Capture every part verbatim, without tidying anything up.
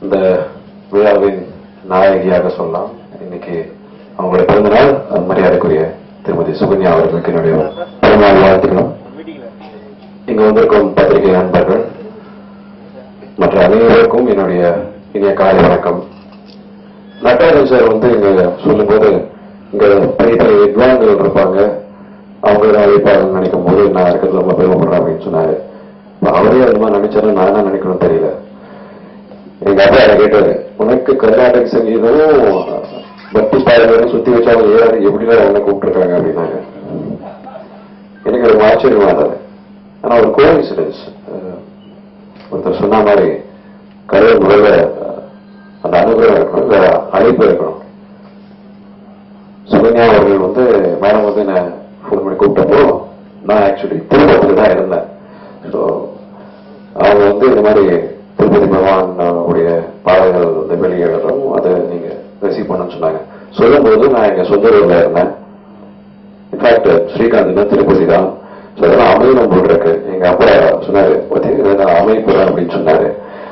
இந்த விழாவின் நாயகியாக சொல்லலாம். இன்னைக்கு அவங்களுடைய பிறந்தநாள் மரியாதைக்குரிய திருமதி சுகன்யா அவர்களுக்கு என்னுடைய பிறந்தநாள் வாழ்த்துக்களும். இங்க வந்திருக்கும் பத்திரிகை நண்பர்கள் மற்ற அனைவருக்கும் என்னுடைய இனிய காலை வணக்கம். நடராஜன் சார் வந்து இங்க சொல்லும் போது இங்க பெரிய பெரிய வித்வான்கள் இருப்பாங்க, அவங்க அழைப்பாளர் நினைக்கும் போது நான் இருக்கிறது ரொம்ப பெருமைப்படுறேன் அப்படின்னு சொன்னாரு. அவரே அது மாதிரி நினைச்சாலும் நான் என்ன நினைக்கணும் தெரியல. எங்க அப்பா அதை கேட்டாரு, உனக்கு கர்நாடக சங்கீதமும் பக்தி பாடலும் சுத்தி வச்சாலும் ஏறாது எப்படிலாம் அவனை கூப்பிட்டுருக்காங்க அப்படின்னாங்க. எனக்கு ஒரு ஆச்சரியமா இருந்தது. ஆனா ஒரு கோஇன்சிடன்ஸ், ஒருத்தர் சொன்ன மாதிரி கடவுள் முதல்ல அந்த அனுகிரகம் இருக்கணும், வேற அழைப்பு இருக்கணும். சுகன்யா அவர்கள் வந்து மேடம் வந்து என்ன ஃபோன் பண்ணி கூப்பிட்டப்போ நான் ஆக்சுவலி திருப்பதியில் தான் இருந்தேன். ஸோ அவங்க வந்து இந்த மாதிரி திருப்பதி பகவான் உடைய பாடல்கள் வந்து வெளியிடணும், அதை நீங்க ரிசீவ் பண்ணணும்னு சொன்னாங்க. சொல்லும் போது நான் எங்க சொந்த ஊர்ல இருந்தேன். இன்ஃபேக்ட் ஸ்ரீகாந்த் தான் திருப்பதி தான். ஸோ அதெல்லாம் அமையணும் போல் இருக்கு. எங்க அப்பா சொன்னாரு அமைப்புறேன் அப்படின்னு சொன்னாரு.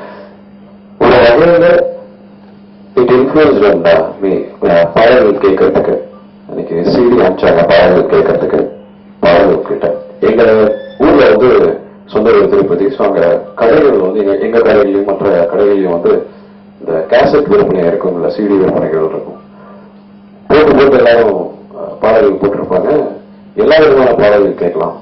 ஒரு வகையில இட் இன்ஃபுளுன்ஸ் மீ பாடல்கள் கேட்கறதுக்கு. இன்னைக்கு சிடி அனுப்பிச்சாங்க பாடல்கள் கேட்கறதுக்கு. பாடல்கள் கிட்ட எங்க ஊர்ல வந்து சொந்த ஊர் திருப்பதி. ஸோ அங்க கடைகள் வந்து எங்க எங்க கடைகளையும் மற்ற கடைகளையும் வந்து இந்த கேசட் விற்பனை இருக்கும், இல்ல சிடி விற்பனைகள் இருக்கும். போட்டு போட்டு எல்லாரும் பாடல்கள் போட்டிருப்பாங்க. எல்லா விதமான பாடல்கள் கேட்கலாம்.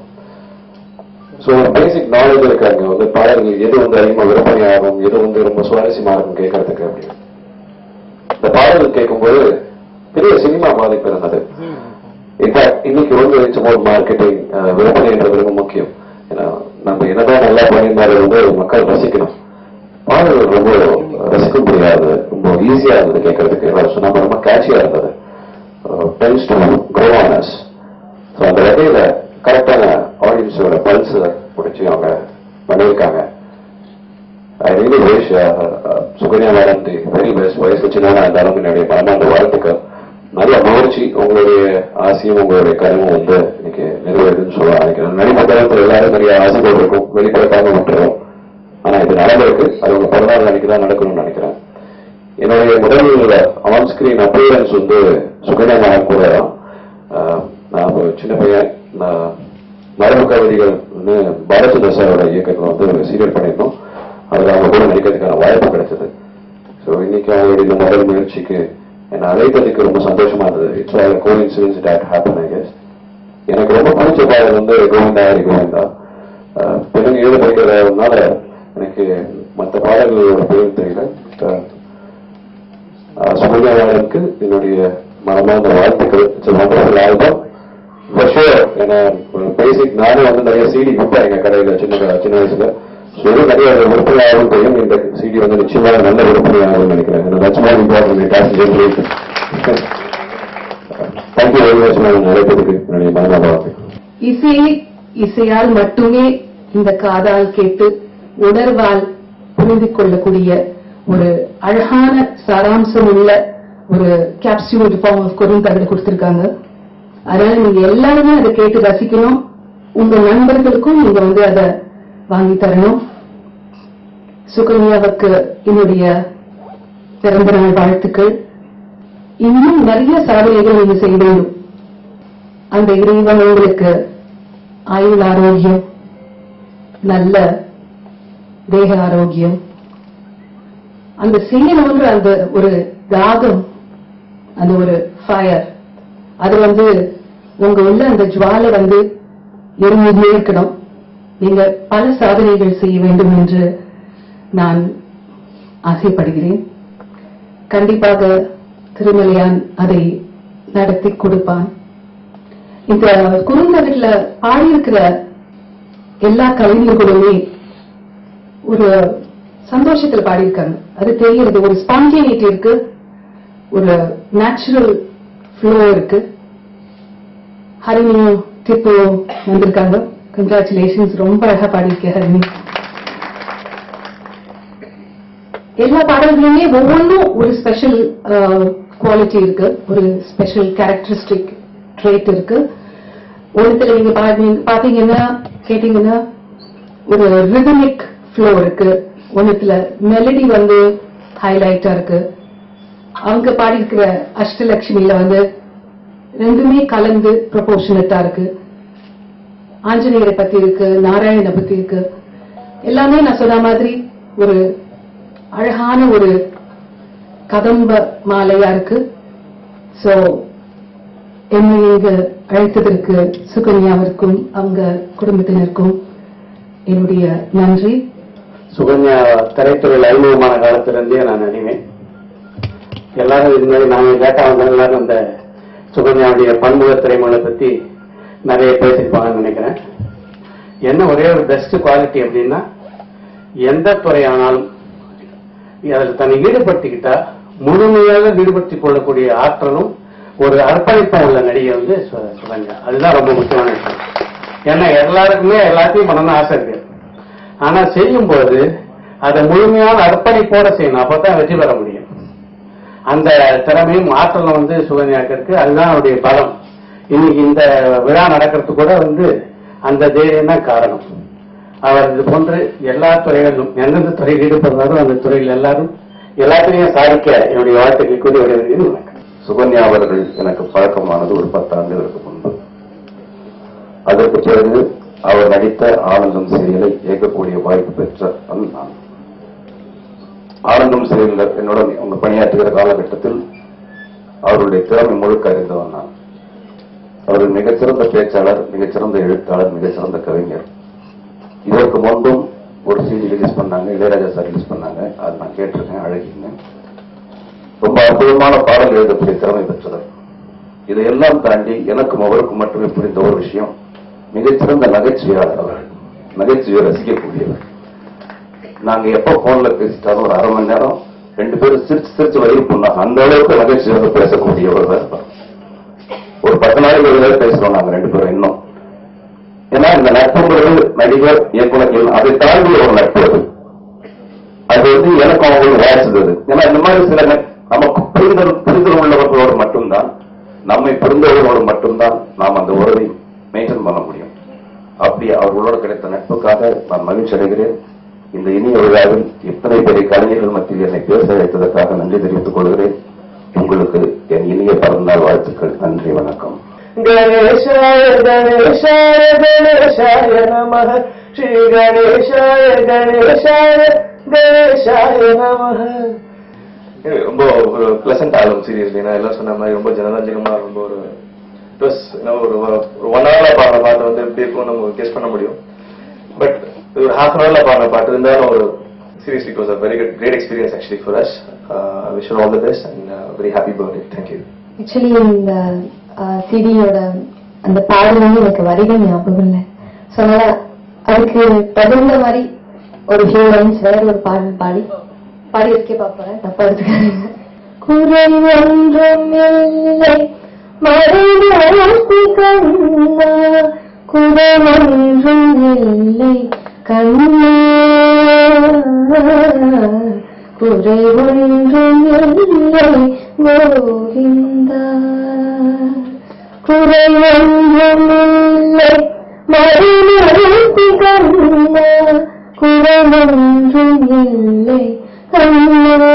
ஸோ ஒரு பேசிக் நாலேஜ் இருக்காங்க வந்து பாடல்கள் எது வந்து அதிகமா விற்பனை ஆகும், எது வந்து ரொம்ப சுவாரஸ்யமா இருக்கும் கேட்கறதுக்கு அப்படின்னு. இந்த பாடல்கள் கேட்கும்போது பெரிய சினிமா பாதிப்பு இருந்தது. இன்ஃபேக்ட் இன்னைக்கு வந்து இட்ஸ் அபவுட் மார்க்கெட்டிங். விற்பனைன்றது ரொம்ப முக்கியம். ஏன்னா நம்ம என்னதான் நல்லா பண்ணியிருந்தாலும் வந்து மக்கள் ரசிக்கணும். பாடல்கள் ரொம்ப ரசிக்க முடியாது, ரொம்ப ஈஸியா இருந்தது கேட்கறதுக்கு. சொன்னா ரொம்ப கேட்சியா இருந்தது. Tends to grow on us. So அந்த வகையில கரெக்டான ஆடியன்ஸோட பல்ஸ் பிடிச்சி அவங்க பண்ணியிருக்காங்க. I really wish Sukanya madam the very best. வயசு சின்னவனா இருந்தாலும் என்னுடைய மனமார்ந்த வாழ்த்துக்கள். நல்ல முயற்சி. உங்களுடைய ஆசையும் உங்களுடைய கனவும் வந்து இன்னைக்கு நிறைவேறுதுன்னு சொல்ல நினைக்கிறேன். நடிப்பதற்கு எல்லாரும் நிறைய ஆசைகள் இருக்கும், வெளிப்படைக்காம விட்டுறோம். ஆனா இது நடந்திருக்கு. அது உங்க பிறநாள் அன்னைக்கு தான் நடக்கணும்னு நினைக்கிறேன். என்னுடைய முதல் ஆன் ஸ்கிரீன் அப்பியரன்ஸ் வந்து சுகன்யா மேடம் கூட தான். நான் ஒரு சின்ன பையன், மரபு கவிதைகள் வந்து பாலச்சந்திர சாரோட இயக்கத்தில் வந்து ஒரு சீரியல் பண்ணியிருந்தோம். அதில் அவங்க கூட நடிக்கிறதுக்கான வாய்ப்பு கிடைச்சது. ஸோ இன்னைக்கு அவங்களுடைய இந்த முதல் முயற்சிக்கு என்னை அழைத்ததுக்கு ரொம்ப சந்தோஷமா இருந்தது. It's all coincidence that happen I guess. எனக்கு ரொம்ப பிடிச்ச பாடல் வந்து கோவிந்தா ஹரி கோவிந்தா. தெலுங்கு எழுத படிக்கிறதுனால எனக்கு மற்ற பாடல்களோட பேர் தெரியல. சுகன்யா மேடம்க்கு என்னுடைய மனமார்ந்த வாழ்த்துக்கள். It's wonderful album for sure. ஏன்னா பேசிக் நானும் வந்து நிறைய சிடி விற்பேன் எங்க கடையில சின்ன சின்ன வயசுல. எது நிறைய விற்பனை ஆகும் தெரியும். இந்த சிடி வந்து நிச்சயமாக நல்ல விற்பனை ஆகும் நினைக்கிறேன். தேங்க்யூ வெரி மச் மேடம் அழைப்பதற்கு என்னுடைய மனமார்ந்த வாழ்த்துக்கள். இசை இசையால் மட்டுமே இந்த காதால் கேட்டு உணர்வால் புரிந்து கொள்ளக்கூடிய ஒரு அழகான சாராம்சம் உள்ள ஒரு கேப்சியூல் ஃபார்ம் ஆஃப் குறுந்தகடு கொடுத்திருக்காங்க. அதனால நீங்க எல்லாருமே அதை கேட்டு ரசிக்கணும். உங்க நண்பர்களுக்கும் நீங்க வந்து அதை வாங்கி தரணும். சுகன்யாவுக்கு என்னுடைய பிறந்த நாள் வாழ்த்துக்கள். இன்னும் நிறைய சாதனைகள் நீங்க செய்ய வேண்டும். அந்த இறைவன் உங்களுக்கு ஆயுள் ஆரோக்கியம், நல்ல தேக ஆரோக்கியம், அந்த செய்யணும்ன்ற அந்த ஒரு தாகம், அந்த ஒரு ஃபயர், அது வந்து உங்க உள்ள அந்த ஜுவாலை வந்து எரிஞ்சுட்டே இருக்கணும். நீங்க பல சாதனைகள் செய்ய வேண்டும் என்று நான் ஆசைப்படுகிறேன். கண்டிப்பாக திருமலையான் அதை நடத்தி கொடுப்பான். இந்த குறுந்தகட்டுல பாடியிருக்கிற எல்லா கலைஞர்களுமே ஒரு சந்தோஷத்தில் பாடியிருக்காங்க. அது தெரிகிறது. ஒரு ஸ்பான்டேனிட்டி இருக்கு, ஒரு நேச்சுரல் ஃப்ளோ இருக்கு. ஹரிணி டிப்பு வந்திருக்காங்க. கங்க்ராச்சுலேஷன்ஸ். ரொம்ப அழகா பாடியிருக்க ஹரிணி. எல்லா பாடல்களுமே ஒவ்வொன்றும் ஒரு ஸ்பெஷல் குவாலிட்டி இருக்கு, ஒரு ஸ்பெஷல் கேரக்டரிஸ்டிக் ட்ரேட் இருக்கு. ஒருத்தர் நீங்க பாத்தீங்கன்னா கேட்டீங்கன்னா ஒரு ரிதமிக் ஃப்ளோ இருக்கு. ஒன்னுத்துல மெலடி வந்து ஹைலைட்டா இருக்கு. அவங்க பாடியிருக்கிற அஷ்டலட்சுமியில வந்து ரெண்டுமே கலந்து ப்ரொபோர்ஷனட்டா இருக்கு. ஆஞ்சநேயரை பத்தி இருக்கு, நாராயணனை பத்தி இருக்கு. எல்லாமே நான் சொன்ன மாதிரி ஒரு அழகான ஒரு கதம்ப மாலையா இருக்கு. சோ என்னை இங்கு அழைத்ததற்கு சுகன்யாவிற்கும் அவங்க குடும்பத்தினருக்கும் என்னுடைய நன்றி. சுகன்யா திரைத்துறையில் அறிமுகமான காலத்திலிருந்தே நான் அறிவேன். எல்லாரும் இது மாதிரி நாங்க கேட்டா வந்த எல்லாரும் அந்த சுகன்யாவுடைய பன்முக திரைமொழி பத்தி நிறைய பேசிருப்பாங்கன்னு நினைக்கிறேன். என்ன ஒரே ஒரு பெஸ்ட் குவாலிட்டி அப்படின்னா, எந்த துறையானாலும் அதில் தன்னை ஈடுபடுத்திக்கிட்டா முழுமையாக ஈடுபடுத்திக் கொள்ளக்கூடிய ஆற்றலும் ஒரு அர்ப்பணிப்பம் உள்ள நடிகை வந்து சுகன்யா. அதுதான் ரொம்ப முக்கியமான விஷயம். ஏன்னா எல்லாருக்குமே எல்லாத்தையும் பண்ணணும்னு ஆசை இருக்கு. ஆனா செய்யும் போது அதை முழுமையான அர்ப்பணிப்போட செய்யணும், அப்பதான் வெற்றி பெற முடியும். அந்த திறமையும் ஆற்றலும் வந்து சுகன்யாக்கு இருக்கு. அதுதான் அவருடைய பலம். இன்னைக்கு இந்த விழா நடக்கிறது கூட வந்து அந்த தைரியம் தான் காரணம். அவர் இது போன்று எல்லா துறைகளிலும் எந்தெந்த துறையில் ஈடுபடுறாரோ அந்த துறையில் எல்லாரும் எல்லாத்திலையும் சாதிக்க என்னுடைய வாழ்த்துக்களை கூறி வருகிறது. சுகன்யா அவர்கள் எனக்கு பழக்கமானது ஒரு பத்தாண்டுகளுக்கு முன்பு. அதற்கு பிறகு அவர் நடித்த ஆனந்தம் சீரியலை இயக்கக்கூடிய வாய்ப்பு பெற்ற நான். ஆனந்தம் சீரியல் என்னோட அவங்க பணியாற்றுகிற காலகட்டத்தில் அவருடைய திறமை முழுக்க அறிந்தவன் நான். அவர்கள் மிகச்சிறந்த பேச்சாளர், மிகச்சிறந்த எழுத்தாளர், மிகச்சிறந்த கவிஞர். இதற்கு முன்பும் ஒரு சீடி ரிலீஸ் பண்ணாங்க, இளையராஜா சார் ரிலீஸ் பண்ணாங்க. அது நான் கேட்டிருக்கேன், அழகிங்க. ரொம்ப அற்புதமான பாடல் எழுதக்கூடிய திறமை பெற்றவர். இதையெல்லாம் தாண்டி எனக்கும் அவருக்கும் மட்டுமே புரிந்த ஒரு விஷயம், மிகச்சிறந்த நகைச்சுவையாளர் அவர்கள். நகைச்சுவையை ரசிக்கக்கூடியவர். நாங்க எப்ப போன்ல பேசிட்டாலும் ஒரு அரை மணி நேரம் ரெண்டு பேரும் சிரிச்சு சிரிச்சு வயிறு பண்ணாங்க. அந்த அளவுக்கு நகைச்சுவையாக பேசக்கூடியவர் தான். ஒரு பத்து நாளைக்கு ஒரு நேரம் பேசுறோம் நாங்க ரெண்டு பேரும் இன்னும். ஏன்னா இந்த நட்புங்கிறது நடிகர், இயக்குனர் அதை தாண்டி ஒரு நட்பு. அது அது வந்து எனக்கு அவங்களுக்கு வாய்ச்சது. ஏன்னா இந்த மாதிரி சில நமக்கு புரிதல் புரிதல் உள்ளவர்களோடு மட்டும்தான், நம்மை புரிந்தவர்களோடு மட்டும்தான் நாம் அந்த உறவை மெயின்டைன் பண்ண முடியும். அப்படி அவர்களோடு கிடைத்த நட்புக்காக நான் மகிழ்ச்சி அடைகிறேன். இந்த இனிய விழாவில் இத்தனை பெரிய கலைஞர்கள் மத்தியில் என்னை பேச வைத்ததற்காக நன்றி தெரிவித்துக் கொள்கிறேன். உங்களுக்கு என் இனிய பிறந்தநாள் வாழ்த்துக்கள். நன்றி, வணக்கம். கணேசாய கணேசாய கணேசாய நமஹ. ஸ்ரீ கணேசாய கணேசாய கணேசாய நமஹ. ரொம்ப ஒரு பிளசன்ட் ஆல்பம் சீரியஸ்லி. நான் எல்லாம் சொன்ன மாதிரி ரொம்ப ஜனரஞ்சகமா, ரொம்ப ஒரு ப்ளஸ் ஒரு ஒன் ஹவர்ல பாடுற பாட்டு வந்து எப்படி இருக்கும் நம்ம கெஸ் பண்ண முடியும். பட் ஒரு ஹாஃப் அன் ஹவர்ல பாடுற பாட்டு இருந்தாலும் ஒரு seriously it was a very good great experience actually for us. uh, I wish you all the best and uh, very happy birthday. Thank you. Actually இந்த சிடியோட அந்த பாடல் வந்து எனக்கு வரிகள் ஞாபகம் இல்லை. ஸோ அதனால அதுக்கு தகுந்த மாதிரி ஒரு ஃபியூ லைன்ஸ் வேற ஒரு பாடல் பாடி பாடி இருக்கே பார்ப்பேன், தப்பா எடுத்துக்காதீங்க. குறை ஒன்றும் இல்லை மறைவாசி கண்ணா, குறை ஒன்றும் இல்லை கண்ணா, குறை ஒன்றும் இல்லை கோவிந்தா, குறை ஒன்றும் இல்லை மறைவாசி கண்ணா, குறை ஒன்றும் இல்லை கண்ணா,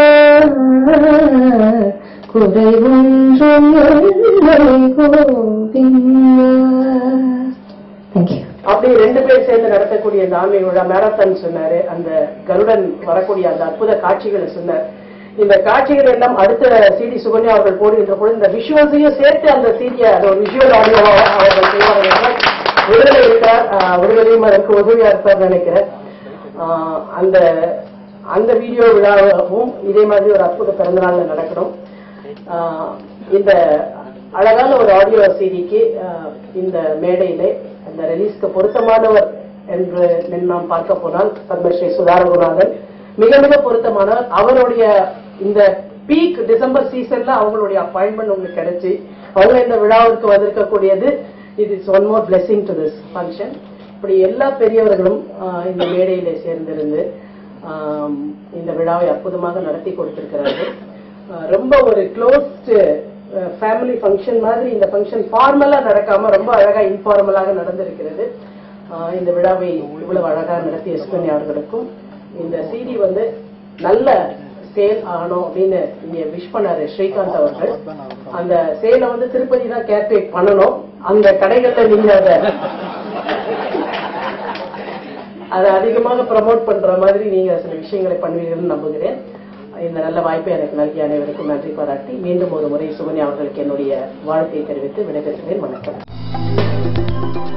குறை ஒன்றும் இல்லை கோவிந்தா. தேங்க்யூ. அப்படி ரெண்டு பேர் சேர்ந்து நடத்தக்கூடிய இந்த ஆன்மீக விழா மேரத்தான் சொன்னாரு. அந்த கருடன் வரக்கூடிய அந்த அற்புத காட்சிகளை சொன்னார். இந்த காட்சிகள் எல்லாம் அடுத்த சிடி சுகன்யா அவர்கள் போடுகின்ற பொழுது இந்த விஷுவல்ஸையும் சேர்த்து அந்த சீடியை அது ஒரு விஷுவல் ஆடியோவாக அவர்கள் செய்வார்கள். விடுதலை இருக்கார், விடுதலையும் அதற்கு உதவியா இருப்பார் நினைக்கிறேன். அந்த அந்த வீடியோ விழாவும் இதே மாதிரி ஒரு அற்புத பிறந்தநாள் நடக்கணும். இந்த அழகான ஒரு ஆடியோ சீடிக்கு இந்த மேடையிலே அந்த ரிலீஸ்க்கு பொருத்தமானவர் என்று நாம் பார்க்க போனால் பத்மஸ்ரீ சுதா ரகுநாதன் மிக மிக பொருத்தமானவர். அவருடைய இந்த பீக் டிசம்பர் சீசன்ல அவங்களுடைய அப்பாயின்மெண்ட் உங்களுக்கு கிடைச்சி அவங்க இந்த விழாவிற்கு வந்திருக்கக்கூடியது இது is one more blessing to this function. இப்படி எல்லா பெரியவர்களும் இந்த மேடையிலே சேர்ந்திருந்து இந்த விழாவை அற்புதமாக நடத்தி கொடுத்திருக்கிறார்கள். ரொம்ப ஒரு க்ளோஸ்ட் ஃபேமிலி ஃபங்க்ஷன் மாதிரி இந்த ஃபங்க்ஷன் ஃபார்மலா நடக்காம ரொம்ப அழகா இன்ஃபார்மலாக நடந்திருக்கிறது. இந்த விழாவை இவ்வளவு அழகா நடத்திய சுகன்யா அவர்களுக்கும் இந்த சிடி வந்து நல்ல சேல் ஆகணும் அப்படின்னு இங்க விஷ் பண்ணாரு ஸ்ரீகாந்த் அவர்கள். அந்த சேலை வந்து திருப்பதி தான் கேர்டேக் பண்ணணும். அந்த கடைகள்ல நீங்க அதை அதை அதிகமாக ப்ரமோட் பண்ற மாதிரி நீங்க சில விஷயங்களை பண்ணுவீங்கன்னு நம்புகிறேன். இந்த நல்ல வாய்ப்பை எனக்கு நல்கிய அனைவருக்கும் நன்றி பாராட்டி மீண்டும் ஒரு முறை சுகன்யா அவர்களுக்கு என்னுடைய வாழ்த்தை தெரிவித்து விடைபெறுகிறேன். வணக்கம்.